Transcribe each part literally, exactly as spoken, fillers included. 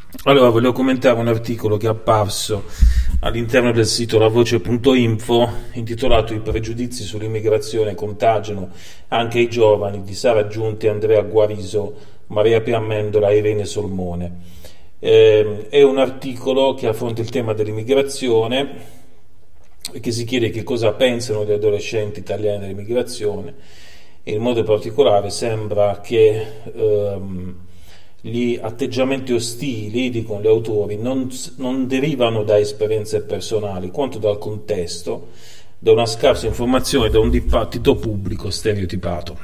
Allora, voglio commentare un articolo che è apparso all'interno del sito lavoce punto info intitolato "I pregiudizi sull'immigrazione contagiano anche i giovani" di Sara Giunti, Andrea Guariso, Maria Pia Amendola e Irene Solmone. Eh, è un articolo che affronta il tema dell'immigrazione e che si chiede che cosa pensano gli adolescenti italiani dell'immigrazione, e in modo particolare sembra che ehm, gli atteggiamenti ostili, dicono gli autori, non, non derivano da esperienze personali quanto dal contesto, da una scarsa informazione, da un dibattito pubblico stereotipato.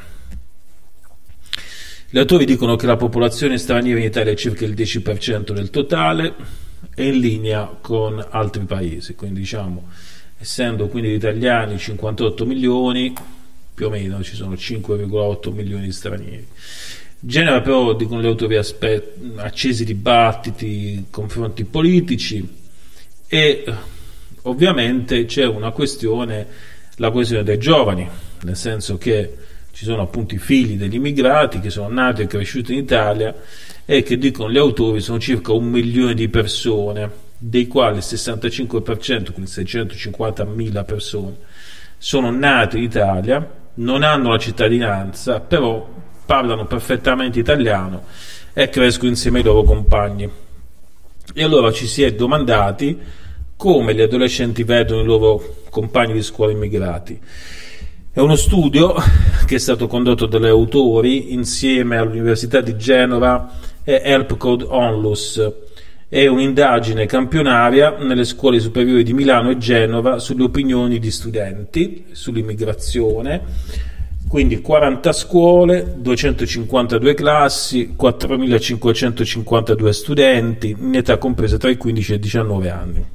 Gli autori dicono che la popolazione straniera in Italia è circa il dieci per cento del totale, è in linea con altri paesi, quindi diciamo, essendo quindi gli italiani cinquantotto milioni, più o meno ci sono cinque virgola otto milioni di stranieri. Genera però, dicono gli autori, aspe- accesi dibattiti, confronti politici, e ovviamente c'è una questione, la questione dei giovani, nel senso che ci sono appunto i figli degli immigrati che sono nati e cresciuti in Italia e che, dicono gli autori, sono circa un milione di persone, dei quali il sessantacinque per cento, quindi seicentocinquantamila persone, sono nati in Italia, non hanno la cittadinanza, però parlano perfettamente italiano e crescono insieme ai loro compagni. E allora ci si è domandati come gli adolescenti vedono i loro compagni di scuola immigrati. È uno studio che è stato condotto dagli autori insieme all'Università di Genova e Help Code Onlus. È un'indagine campionaria nelle scuole superiori di Milano e Genova sulle opinioni di studenti sull'immigrazione. Quindi quaranta scuole, duecentocinquantadue classi, quattromilacinquecentocinquantadue studenti in età compresa tra i quindici e i diciannove anni.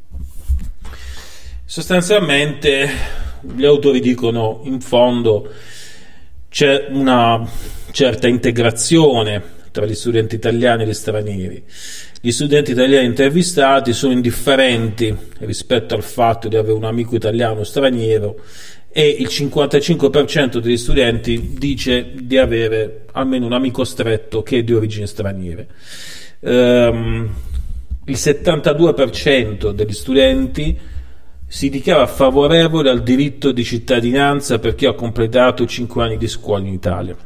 Sostanzialmente gli autori dicono, in fondo c'è una certa integrazione tra gli studenti italiani e gli stranieri. Gli studenti italiani intervistati sono indifferenti rispetto al fatto di avere un amico italiano o straniero, e il cinquantacinque per cento degli studenti dice di avere almeno un amico stretto che è di origini straniere. Um, il settantadue per cento degli studenti si dichiara favorevole al diritto di cittadinanza per chi ha completato cinque anni di scuola in Italia.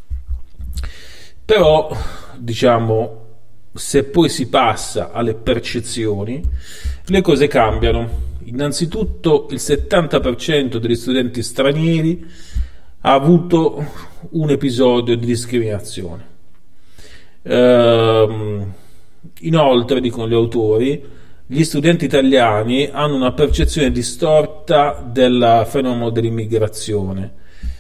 Però, diciamo, se poi si passa alle percezioni, le cose cambiano. Innanzitutto il settanta per cento degli studenti stranieri ha avuto un episodio di discriminazione. Ehm, inoltre, dicono gli autori, gli studenti italiani hanno una percezione distorta del fenomeno dell'immigrazione.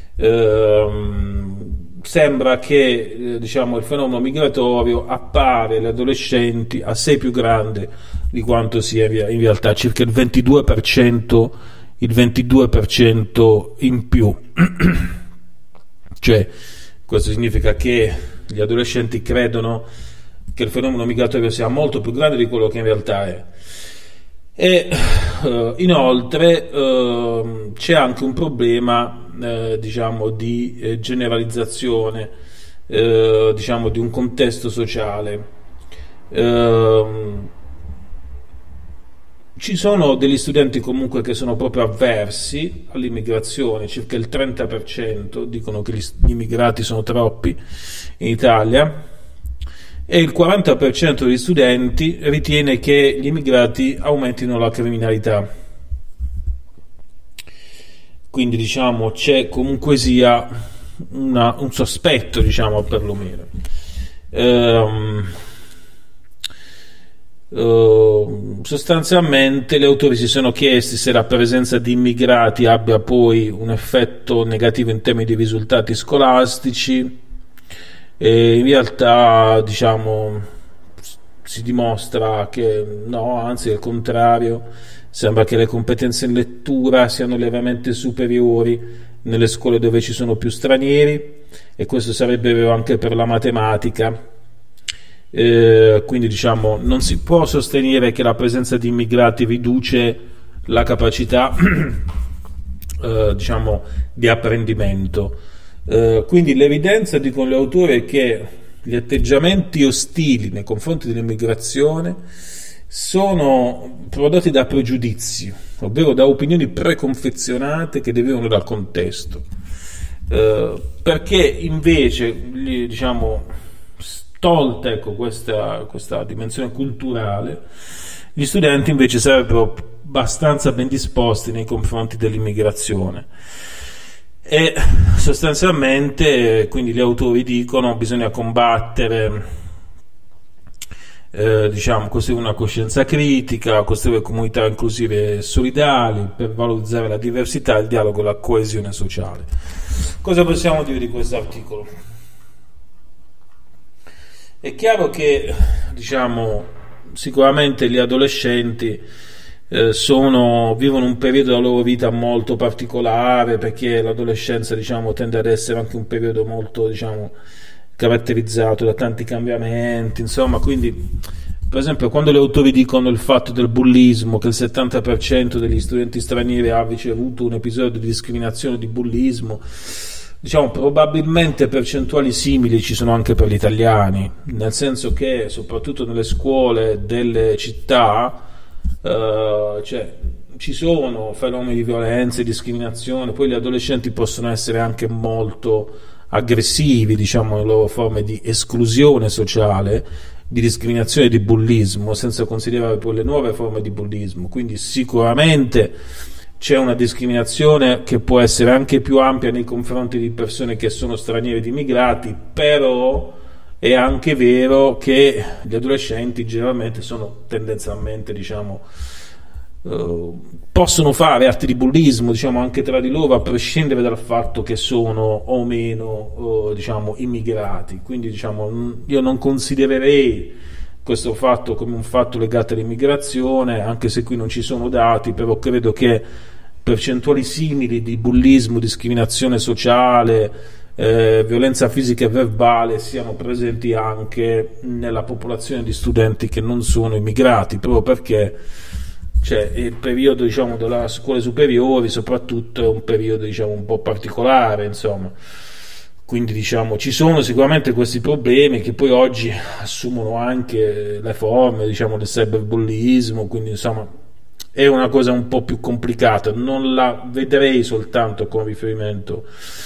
Ehm, sembra che eh, diciamo, il fenomeno migratorio appare agli adolescenti assai più grande di quanto sia in realtà, circa il ventidue per cento, il ventidue per cento in più. Cioè, questo significa che gli adolescenti credono che il fenomeno migratorio sia molto più grande di quello che in realtà è. E uh, inoltre uh, c'è anche un problema uh, diciamo di eh, generalizzazione uh, diciamo di un contesto sociale. Uh, ci sono degli studenti comunque che sono proprio avversi all'immigrazione, circa il trenta per cento dicono che gli immigrati sono troppi in Italia, e il quaranta per cento degli studenti ritiene che gli immigrati aumentino la criminalità. Quindi diciamo c'è comunque sia una, un sospetto, diciamo, perlomeno. Ehm, Uh, sostanzialmente gli autori si sono chiesti se la presenza di immigrati abbia poi un effetto negativo in termini di risultati scolastici, e in realtà diciamo si dimostra che no, anzi al contrario, sembra che le competenze in lettura siano lievemente superiori nelle scuole dove ci sono più stranieri, e questo sarebbe vero anche per la matematica. Eh, quindi diciamo non si può sostenere che la presenza di immigrati riduce la capacità eh, diciamo di apprendimento. Eh, quindi l'evidenza, dicono gli autori, è che gli atteggiamenti ostili nei confronti dell'immigrazione sono prodotti da pregiudizi, ovvero da opinioni preconfezionate che derivano dal contesto, eh, perché invece, diciamo, tolta ecco, questa, questa dimensione culturale, gli studenti invece sarebbero abbastanza ben disposti nei confronti dell'immigrazione. E sostanzialmente, quindi gli autori dicono, bisogna combattere, eh, diciamo, costruire una coscienza critica, costruire comunità inclusive e solidali per valorizzare la diversità, il dialogo e la coesione sociale. Cosa possiamo dire di questo articolo? È chiaro che, diciamo, sicuramente gli adolescenti Eh, sono, vivono un periodo della loro vita molto particolare, perché l'adolescenza, diciamo, tende ad essere anche un periodo molto, diciamo, caratterizzato da tanti cambiamenti, insomma, quindi per esempio quando gli autori dicono il fatto del bullismo, che il settanta per cento degli studenti stranieri ha ricevuto un episodio di discriminazione o di bullismo, diciamo, probabilmente percentuali simili ci sono anche per gli italiani, nel senso che soprattutto nelle scuole delle città Uh, cioè, ci sono fenomeni di violenza e discriminazione. Poi gli adolescenti possono essere anche molto aggressivi, diciamo, nelle loro forme di esclusione sociale, di discriminazione e di bullismo, senza considerare poi le nuove forme di bullismo. Quindi sicuramente c'è una discriminazione che può essere anche più ampia nei confronti di persone che sono stranieri ed immigrati, però è anche vero che gli adolescenti generalmente sono tendenzialmente, diciamo, eh, possono fare atti di bullismo, diciamo, anche tra di loro, a prescindere dal fatto che sono o meno, eh, diciamo, immigrati. Quindi, diciamo, io non considererei questo fatto come un fatto legato all'immigrazione, anche se qui non ci sono dati, però credo che percentuali simili di bullismo, discriminazione sociale, Eh, violenza fisica e verbale siano presenti anche nella popolazione di studenti che non sono immigrati, proprio perché cioè, il periodo, diciamo, delle scuole superiori soprattutto è un periodo, diciamo, un po' particolare, insomma. Quindi, diciamo, ci sono sicuramente questi problemi che poi oggi assumono anche le forme, diciamo, del cyberbullismo, quindi insomma è una cosa un po' più complicata, non la vedrei soltanto con riferimento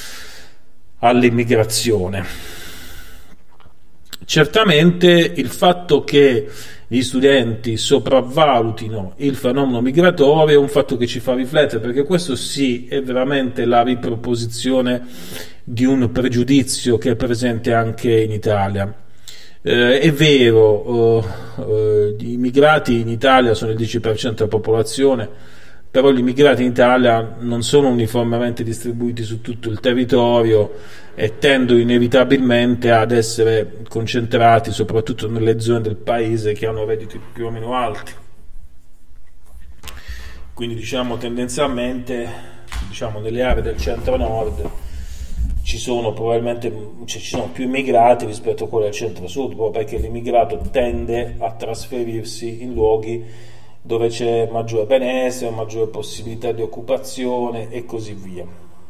all'immigrazione. Certamente il fatto che gli studenti sopravvalutino il fenomeno migratorio è un fatto che ci fa riflettere, perché questo sì è veramente la riproposizione di un pregiudizio che è presente anche in Italia. Eh, è vero, eh, eh, gli immigrati in Italia sono il dieci per cento della popolazione, però gli immigrati in Italia non sono uniformemente distribuiti su tutto il territorio e tendono inevitabilmente ad essere concentrati soprattutto nelle zone del paese che hanno redditi più o meno alti. Quindi, diciamo, tendenzialmente, diciamo, nelle aree del centro-nord ci sono probabilmente cioè, ci sono più immigrati rispetto a quelli del centro-sud, proprio perché l'immigrato tende a trasferirsi in luoghi dove c'è maggiore benessere, maggiore possibilità di occupazione e così via.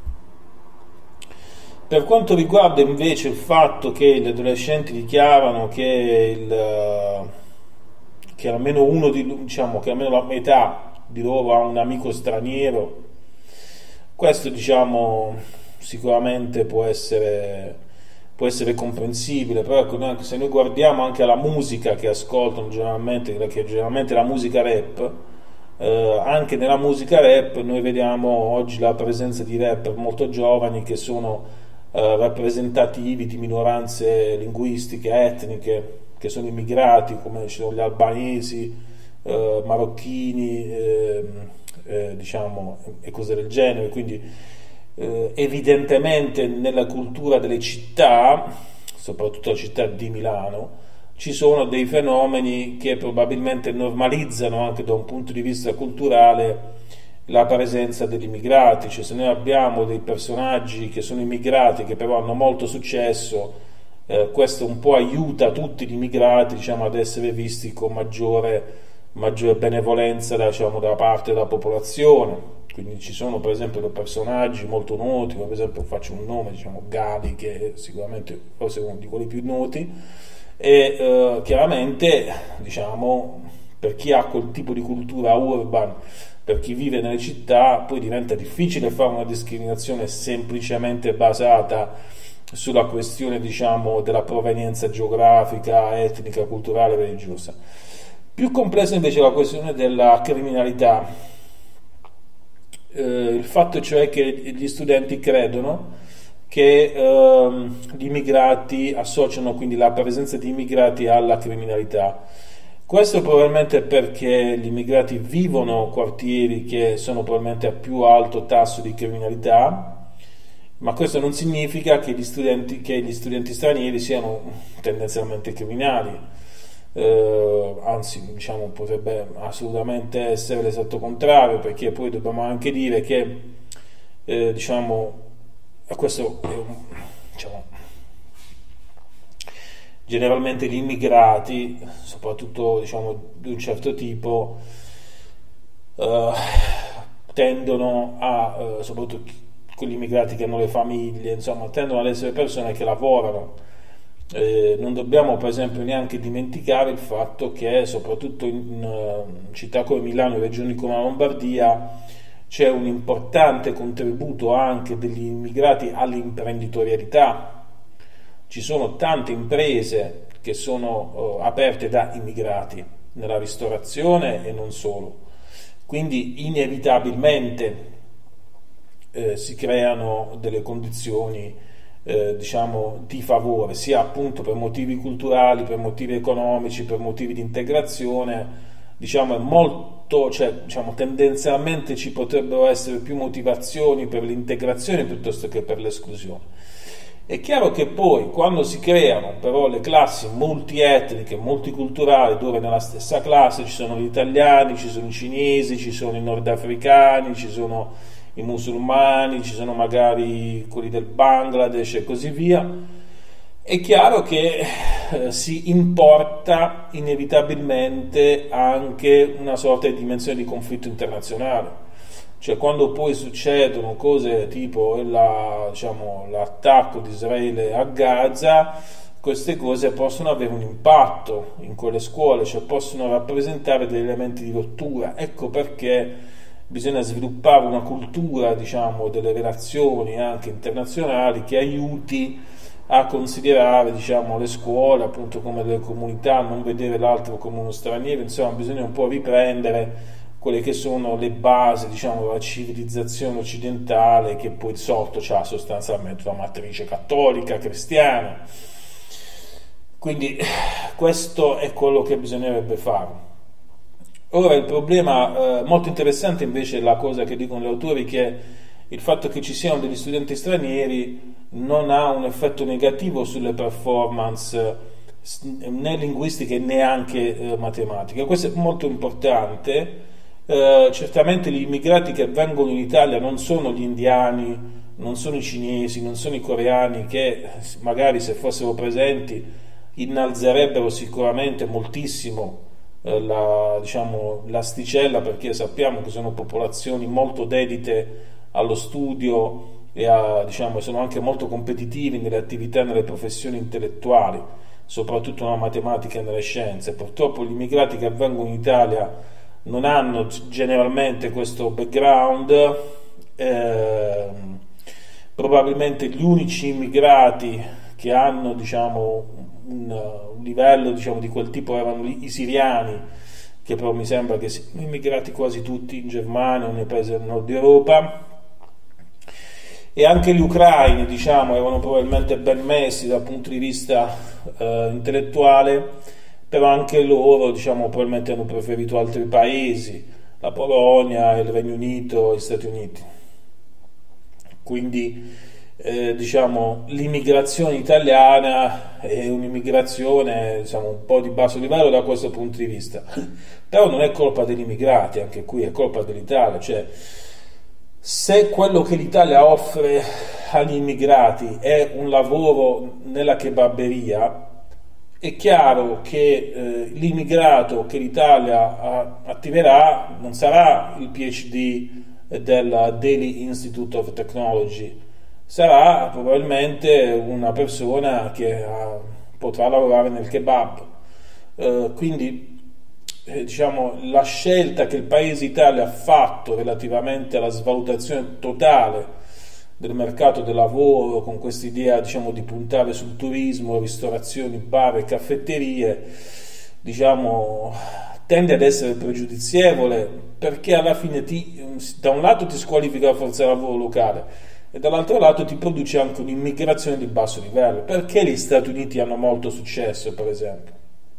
Per quanto riguarda invece il fatto che gli adolescenti dichiarano che, il, che almeno uno di, diciamo che almeno la metà di loro ha un amico straniero, questo, diciamo, sicuramente può essere può essere comprensibile, però ecco, se noi guardiamo anche alla musica che ascoltano generalmente, che è generalmente la musica rap, eh, anche nella musica rap noi vediamo oggi la presenza di rapper molto giovani che sono eh, rappresentativi di minoranze linguistiche, etniche, che sono immigrati, come ci sono gli albanesi, eh, marocchini, eh, eh, diciamo, e cose del genere. Quindi Eh, evidentemente nella cultura delle città, soprattutto la città di Milano, ci sono dei fenomeni che probabilmente normalizzano anche da un punto di vista culturale la presenza degli immigrati. Cioè, se noi abbiamo dei personaggi che sono immigrati che però hanno molto successo, eh, questo un po' aiuta tutti gli immigrati, diciamo, ad essere visti con maggiore maggiore benevolenza da, diciamo, da parte della popolazione. Quindi ci sono per esempio dei personaggi molto noti, come per esempio faccio un nome, diciamo Gali, che è sicuramente forse uno di quelli più noti, e eh, chiaramente, diciamo, per chi ha quel tipo di cultura urban, per chi vive nelle città, poi diventa difficile fare una discriminazione semplicemente basata sulla questione, diciamo, della provenienza geografica, etnica, culturale, religiosa. Più complessa invece è la questione della criminalità. Eh, il fatto cioè che gli studenti credono che eh, gli immigrati associano quindi la presenza di immigrati alla criminalità. Questo probabilmente perché gli immigrati vivono quartieri che sono probabilmente a più alto tasso di criminalità, ma questo non significa che gli studenti, che gli studenti stranieri siano tendenzialmente criminali. Eh, anzi, diciamo, potrebbe assolutamente essere l'esatto contrario, perché poi dobbiamo anche dire che eh, diciamo, questo è un, diciamo, generalmente gli immigrati, soprattutto diciamo di un certo tipo, eh, tendono a, eh, soprattutto con gli immigrati che hanno le famiglie, insomma, tendono ad essere persone che lavorano. Eh, non dobbiamo per esempio neanche dimenticare il fatto che soprattutto in, in uh, città come Milano e regioni come la Lombardia c'è un importante contributo anche degli immigrati all'imprenditorialità. Ci sono tante imprese che sono uh, aperte da immigrati nella ristorazione e non solo, quindi inevitabilmente eh, si creano delle condizioni Eh, diciamo di favore, sia appunto per motivi culturali, per motivi economici, per motivi di integrazione. Diciamo è molto, cioè diciamo tendenzialmente ci potrebbero essere più motivazioni per l'integrazione piuttosto che per l'esclusione. È chiaro che poi quando si creano però le classi multietniche, multiculturali, dove nella stessa classe ci sono gli italiani, ci sono i cinesi, ci sono i nordafricani, ci sono i musulmani, ci sono magari quelli del Bangladesh e così via, è chiaro che eh, si importa inevitabilmente anche una sorta di dimensione di conflitto internazionale. Cioè quando poi succedono cose tipo la, diciamo, l'attacco di Israele a Gaza, queste cose possono avere un impatto in quelle scuole, cioè possono rappresentare degli elementi di rottura. Ecco perché bisogna sviluppare una cultura, diciamo, delle relazioni anche internazionali che aiuti a considerare, diciamo, le scuole appunto come delle comunità, non vedere l'altro come uno straniero. Insomma, bisogna un po' riprendere quelle che sono le basi, diciamo, della civilizzazione occidentale, che poi sotto c'ha sostanzialmente una matrice cattolica, cristiana. Quindi questo è quello che bisognerebbe fare. Ora il problema eh, molto interessante invece è la cosa che dicono gli autori, che il fatto che ci siano degli studenti stranieri non ha un effetto negativo sulle performance né linguistiche né anche eh, matematiche. Questo è molto importante. Eh, certamente gli immigrati che vengono in Italia non sono gli indiani, non sono i cinesi, non sono i coreani, che magari se fossero presenti innalzerebbero sicuramente moltissimo La, diciamo, l'asticella, perché sappiamo che sono popolazioni molto dedite allo studio e a, diciamo, sono anche molto competitivi nelle attività e nelle professioni intellettuali, soprattutto nella matematica e nelle scienze. Purtroppo gli immigrati che vengono in Italia non hanno generalmente questo background. Eh, probabilmente gli unici immigrati che hanno, diciamo, un, un livello, diciamo, di quel tipo erano i siriani, che però mi sembra che siano immigrati quasi tutti in Germania o nei paesi del nord Europa, e anche gli ucraini, diciamo, erano probabilmente ben messi dal punto di vista eh, intellettuale, però anche loro, diciamo, probabilmente hanno preferito altri paesi, la Polonia, il Regno Unito, gli Stati Uniti. Quindi Eh, diciamo l'immigrazione italiana è un'immigrazione, diciamo, un po' di basso livello da questo punto di vista, però non è colpa degli immigrati, anche qui è colpa dell'Italia. Cioè, se quello che l'Italia offre agli immigrati è un lavoro nella kebabberia, è chiaro che eh, l'immigrato che l'Italia a, attiverà non sarà il PhD del Delhi Institute of Technology, sarà probabilmente una persona che uh, potrà lavorare nel kebab. Uh, quindi eh, diciamo la scelta che il paese Italia ha fatto relativamente alla svalutazione totale del mercato del lavoro, con questa idea diciamo di puntare sul turismo, ristorazioni, bar e caffetterie, diciamo tende ad essere pregiudizievole, perché alla fine ti, da un lato ti squalifica la forza lavoro locale e dall'altro lato ti produce anche un'immigrazione di basso livello. Perché gli Stati Uniti hanno molto successo, per esempio?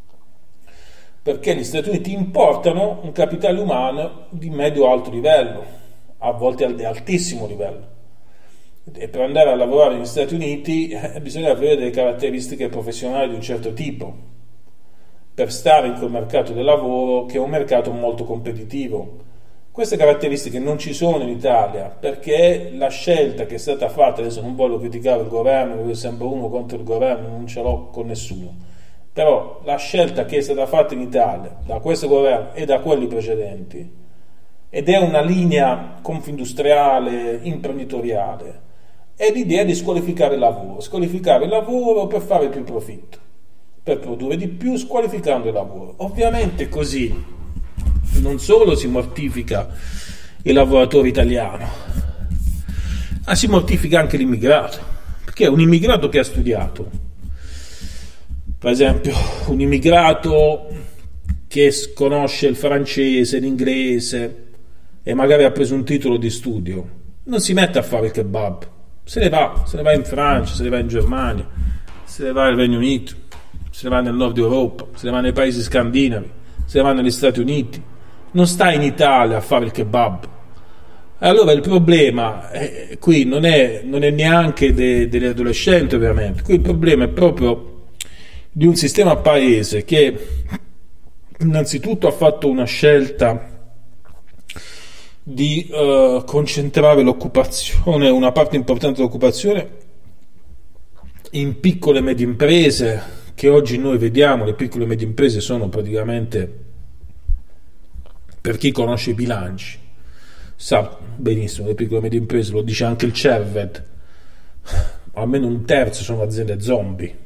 Perché gli Stati Uniti importano un capitale umano di medio-alto livello, a volte di altissimo livello. E per andare a lavorare negli Stati Uniti eh, bisogna avere delle caratteristiche professionali di un certo tipo, per stare in quel mercato del lavoro che è un mercato molto competitivo. Queste caratteristiche non ci sono in Italia, perché la scelta che è stata fatta, adesso non voglio criticare il governo, perché sembra uno contro il governo, non ce l'ho con nessuno, però la scelta che è stata fatta in Italia da questo governo e da quelli precedenti, ed è una linea confindustriale, imprenditoriale, è l'idea di squalificare il lavoro, squalificare il lavoro per fare più profitto, per produrre di più squalificando il lavoro. Ovviamente così non solo si mortifica il lavoratore italiano, ma si mortifica anche l'immigrato, perché un immigrato che ha studiato, per esempio un immigrato che conosce il francese, l'inglese e magari ha preso un titolo di studio, non si mette a fare il kebab, se ne va, se ne va in Francia, se ne va in Germania, se ne va nel Regno Unito, se ne va nel nord Europa, se ne va nei paesi scandinavi, se ne va negli Stati Uniti, non sta in Italia a fare il kebab. Allora il problema eh, qui non è, non è neanche de, degli adolescenti, ovviamente, qui il problema è proprio di un sistema paese che innanzitutto ha fatto una scelta di uh, concentrare l'occupazione, una parte importante dell'occupazione, in piccole e medie imprese, che oggi noi vediamo, le piccole e medie imprese sono praticamente, per chi conosce i bilanci sa benissimo, le piccole e medie imprese, lo dice anche il CERVED, almeno un terzo sono aziende zombie.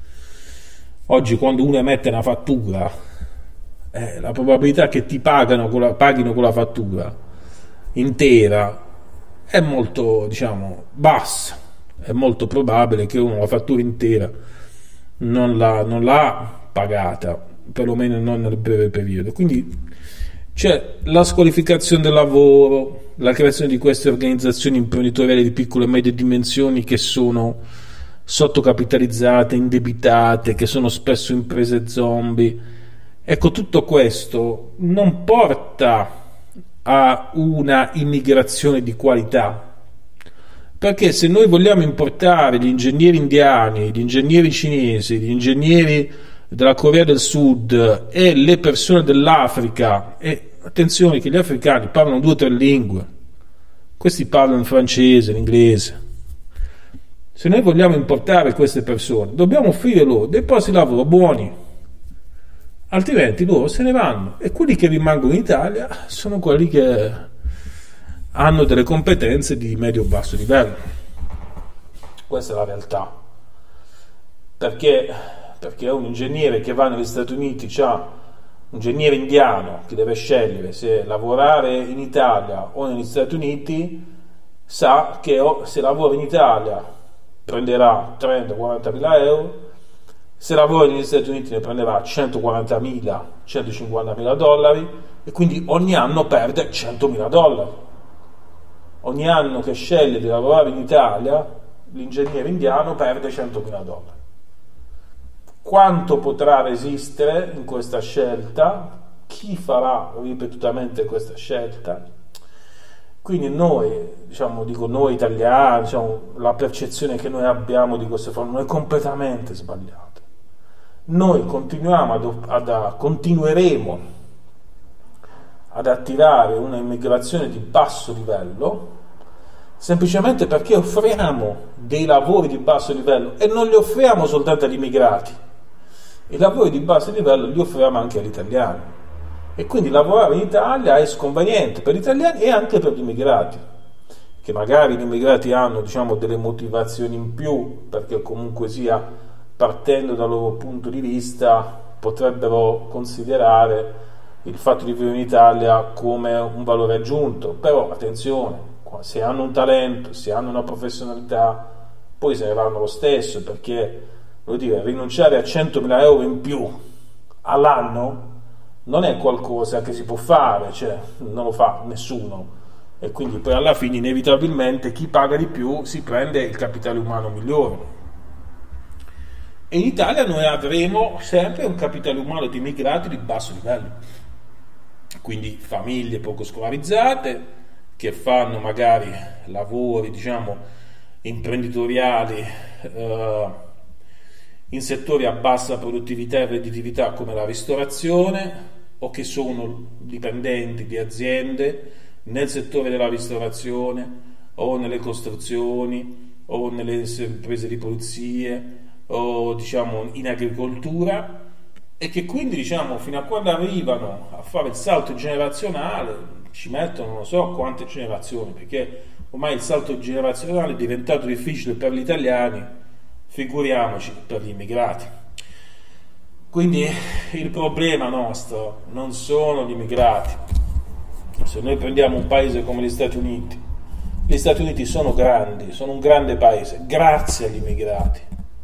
Oggi quando uno emette una fattura, eh, la probabilità che ti pagano con la, paghino con la fattura intera è molto, diciamo, bassa. È molto probabile che uno la fattura intera non l'ha, non l'ha pagata, perlomeno non nel breve periodo. Quindi c'è la squalificazione del lavoro, la creazione di queste organizzazioni imprenditoriali di piccole e medie dimensioni che sono sottocapitalizzate, indebitate, che sono spesso imprese zombie. Ecco, tutto questo non porta a una immigrazione di qualità, perché se noi vogliamo importare gli ingegneri indiani, gli ingegneri cinesi, gli ingegneri della Corea del Sud e le persone dell'Africa, e attenzione che gli africani parlano due o tre lingue, questi parlano il francese, l'inglese, se noi vogliamo importare queste persone dobbiamo offrire loro dei posti di lavoro buoni, altrimenti loro se ne vanno, e quelli che rimangono in Italia sono quelli che hanno delle competenze di medio-basso livello. Questa è la realtà, perché perché un ingegnere che va negli Stati Uniti, c'ha un ingegnere indiano che deve scegliere se lavorare in Italia o negli Stati Uniti, sa che se lavora in Italia prenderà trenta quaranta mila euro, se lavora negli Stati Uniti ne prenderà centoquarantamila centocinquantamila dollari, e quindi ogni anno perde centomila dollari. Ogni anno che sceglie di lavorare in Italia, l'ingegnere indiano perde centomila dollari. Quanto potrà resistere in questa scelta? Chi farà ripetutamente questa scelta? Quindi noi, diciamo, dico noi italiani, diciamo, la percezione che noi abbiamo di questo fenomeno è completamente sbagliata. Noi continuiamo ad, ad, continueremo ad attirare una immigrazione di basso livello semplicemente perché offriamo dei lavori di basso livello, e non li offriamo soltanto agli immigrati. i lavori di basso livello li offriamo anche agli italiani, e quindi lavorare in Italia è sconveniente per gli italiani e anche per gli immigrati, che magari gli immigrati hanno, diciamo, delle motivazioni in più, perché comunque sia, partendo dal loro punto di vista, potrebbero considerare il fatto di vivere in Italia come un valore aggiunto. Però attenzione, se hanno un talento, se hanno una professionalità, poi se ne vanno lo stesso, perché vuol dire, rinunciare a centomila euro in più all'anno non è qualcosa che si può fare, cioè non lo fa nessuno, e quindi poi alla fine inevitabilmente chi paga di più si prende il capitale umano migliore. E in Italia noi avremo sempre un capitale umano di immigrati di basso livello, quindi famiglie poco scolarizzate che fanno magari lavori, diciamo, imprenditoriali eh, in settori a bassa produttività e redditività come la ristorazione, o che sono dipendenti di aziende nel settore della ristorazione o nelle costruzioni o nelle imprese di pulizie o, diciamo, in agricoltura, e che quindi, diciamo, fino a quando arrivano a fare il salto generazionale ci mettono non so quante generazioni, perché ormai il salto generazionale è diventato difficile per gli italiani, figuriamoci per gli immigrati. Quindi il problema nostro non sono gli immigrati. Se noi prendiamo un paese come gli Stati Uniti, gli Stati Uniti sono grandi, sono un grande paese grazie agli immigrati.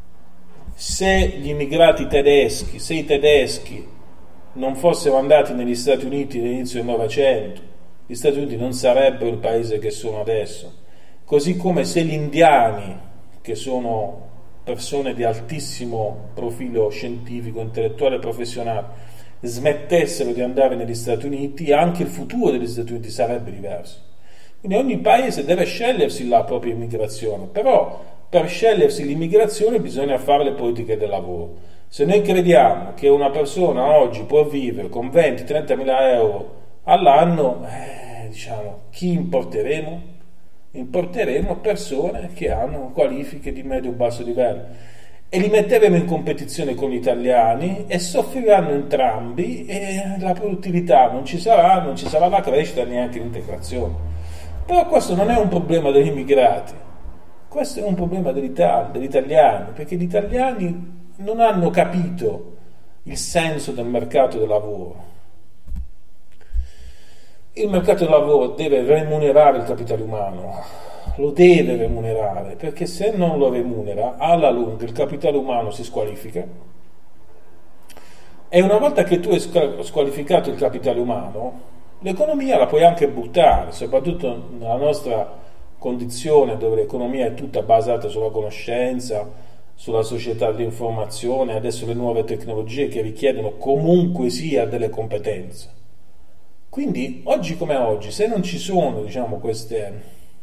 Se gli immigrati tedeschi, se i tedeschi non fossero andati negli Stati Uniti all'inizio del Novecento, gli Stati Uniti non sarebbero il paese che sono adesso. Così come se gli indiani, che sono persone di altissimo profilo scientifico, intellettuale e professionale, smettessero di andare negli Stati Uniti, anche il futuro degli Stati Uniti sarebbe diverso. Quindi ogni paese deve scegliersi la propria immigrazione, però per scegliersi l'immigrazione bisogna fare le politiche del lavoro. Se noi crediamo che una persona oggi può vivere con venti trenta mila euro all'anno, eh, diciamo, chi importeremo? Importeremo persone che hanno qualifiche di medio-basso livello e li metteremo in competizione con gli italiani e soffriranno entrambi, e la produttività non ci sarà, non ci sarà la crescita, neanche l'integrazione. Però questo non è un problema degli immigrati, questo è un problema dell'Italia, degli italiani, perché gli italiani non hanno capito il senso del mercato del lavoro. Il mercato del lavoro deve remunerare il capitale umano, lo deve remunerare, perché se non lo remunera, alla lunga il capitale umano si squalifica, e una volta che tu hai squalificato il capitale umano, l'economia la puoi anche buttare, soprattutto nella nostra condizione dove l'economia è tutta basata sulla conoscenza, sulla società dell'informazione, adesso le nuove tecnologie che richiedono comunque sia delle competenze. Quindi oggi come oggi, se non ci sono, diciamo, queste,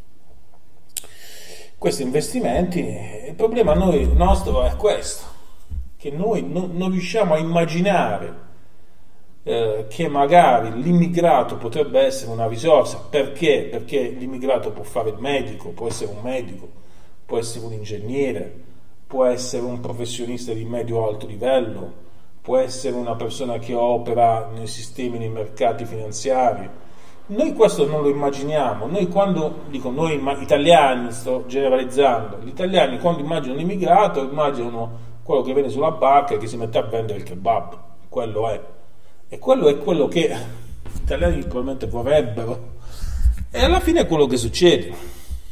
questi investimenti, il problema noi, nostro è questo, che noi non, non riusciamo a immaginare eh, che magari l'immigrato potrebbe essere una risorsa. Perché? Perché l'immigrato può fare il medico, può essere un medico, può essere un ingegnere, può essere un professionista di medio-alto livello, può essere una persona che opera nei sistemi, nei mercati finanziari. Noi questo non lo immaginiamo. Noi quando, dico noi italiani, sto generalizzando, gli italiani quando immaginano l'immigrato immaginano quello che viene sulla barca e che si mette a vendere il kebab. Quello è. E quello è quello che gli italiani probabilmente vorrebbero. E alla fine è quello che succede.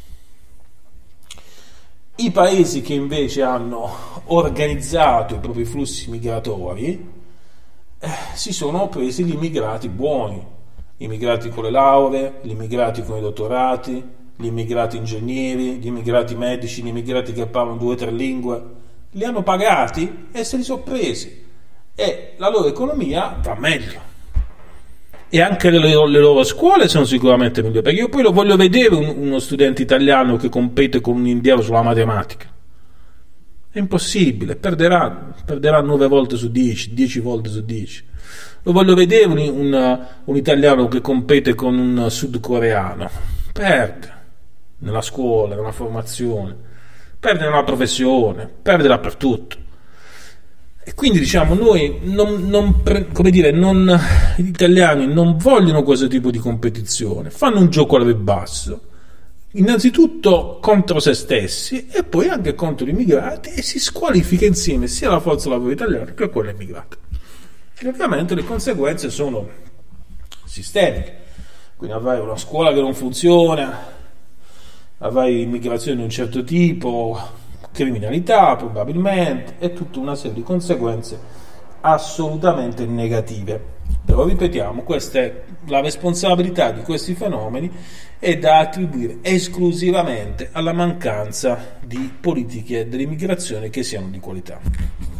I paesi che invece hanno organizzato i propri flussi migratori eh, si sono presi gli immigrati buoni, gli immigrati con le lauree, gli immigrati con i dottorati, gli immigrati ingegneri, gli immigrati medici, gli immigrati che parlano due o tre lingue, li hanno pagati e se li sono presi, e la loro economia va meglio. E anche le loro, le loro scuole sono sicuramente migliori, perché io poi lo voglio vedere un, uno studente italiano che compete con un indiano sulla matematica. È impossibile, perderà, perderà nove volte su dieci, dieci volte su dieci. Lo voglio vedere un, un, un italiano che compete con un sudcoreano. Perde nella scuola, nella formazione, perde nella professione, perde dappertutto. E quindi diciamo noi non, non, come dire, non, gli italiani non vogliono questo tipo di competizione, fanno un gioco al basso, innanzitutto contro se stessi e poi anche contro gli immigrati, e si squalifica insieme sia la forza lavoro italiana che quella immigrata. E ovviamente le conseguenze sono sistemiche, quindi avrai una scuola che non funziona, avrai immigrazione di un certo tipo, criminalità probabilmente, e tutta una serie di conseguenze assolutamente negative. Però ripetiamo, questa è la responsabilità di questi fenomeni, è da attribuire esclusivamente alla mancanza di politiche dell'immigrazione che siano di qualità.